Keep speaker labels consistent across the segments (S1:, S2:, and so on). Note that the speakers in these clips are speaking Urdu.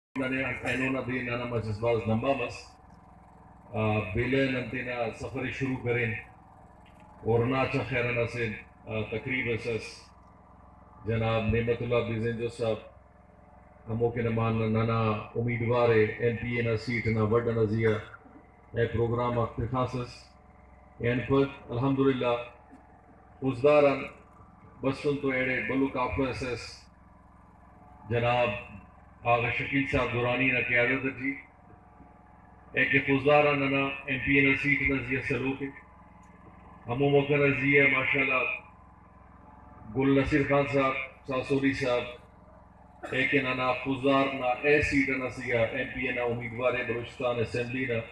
S1: Enona di nana mas baz namba bilen antina safari shuru karin orna cha khairana se تقریب اساس جناب نعمت اللہ بیزنجو صاحب ہمو کے نمان نانا امیدوار ایم پی اے نا سیٹ نا وڈ نزیہ اے پروگرام اختخاصس این پر الحمدللہ حضداران بسن تو ایڑے بلو کافر اساس جناب آغا شکیل صاحب دورانی نا قیادت جی ایک حضداران نانا ایم پی اے نا سیٹ نزیہ سلوک ہمو موقع نزیہ ماشاءاللہ گل نصیر خان صاحب ساسوری صاحب ایک نانا خزار نا اے سیٹ نسیہ ایم پی اے نا امیدوار بلوچستان اسمبلی نا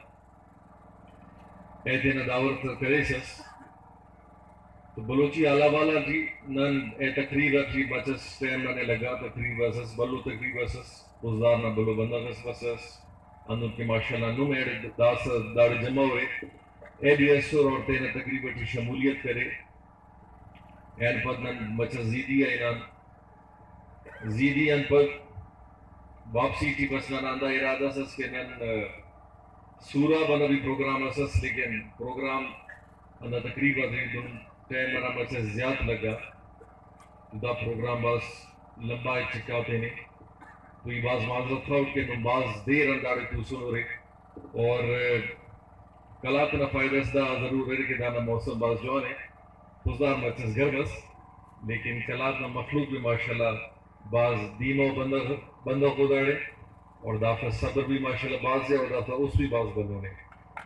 S1: اے دینا دعوت کریسس تو بلوچی آلہ والا جی نن اے تقریبا جی بچس ٹیم ننے لگا تقریبا سس بلو تقریبا سس خزار نا بلو بندہ سس بسس اندر کی ماشاءاللہ نم ایڈ داس داڑ جمع ہوئے اے ڈی ایس اور تینا تقریبا کی شمولیت کرے این پد نن بچس زیدی اینان زیدی ان پر واپسی کی بس نن آندہ ارادہ سس کہ نن سورہ بنا بھی پروگرام اسس لیکن پروگرام اندہ تقریبا دن ٹائم منا بچس زیادہ لگا دا پروگرام باز لمبا ایک چکا تینے تو یہ باز معذرت تھا کہ نم باز دیر اندارے تو سنو رہے اور کلاتنا فائدہ اس دا ضرور ہے کہ دانا موسم باز جوان ہے خزدار بچس گھر بس لیکن کلاتنا مخلوق بھی ماشاءاللہ بعض دیمو بندہ کو داڑے اور دافع صبر بھی ماشاءاللہ بعض ہے اور دافع اس بھی بعض بندوں نے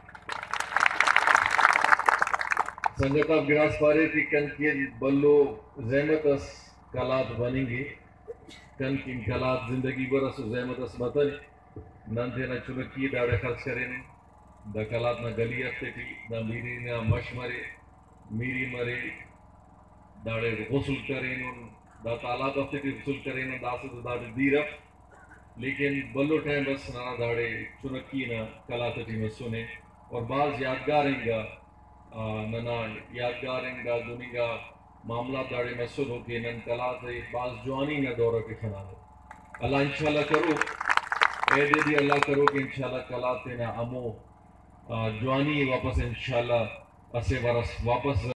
S1: سنگت آپ گراس پارے کی کن کی بلو زحمت اس کلات بنیں گے کن کی کلات زندگی برس و زحمت اس بطن نن تینا چنکی داڑے خرچ کریں دا کلات نا گلی افتے تھی دا میری نا مش مرے میری مرے داڑے غسل کریں دا تالاب افتے تھی غسل کریں دا سے داڑے دیرف لیکن بلو ٹائم بس نانا داڑے چنکی نا کلات تھی مسونے اور بعض یادگاریں گا ننا یادگاریں گا دنی گا معاملات داڑے مسود ہو کے نن کلات بعض جوانی نا دورہ کے کھنا دو اللہ انشاءاللہ کرو اے دے دی اللہ کرو کہ انشاءاللہ کلات نا امو جوانی واپس انشاءاللہ اسے ورس واپس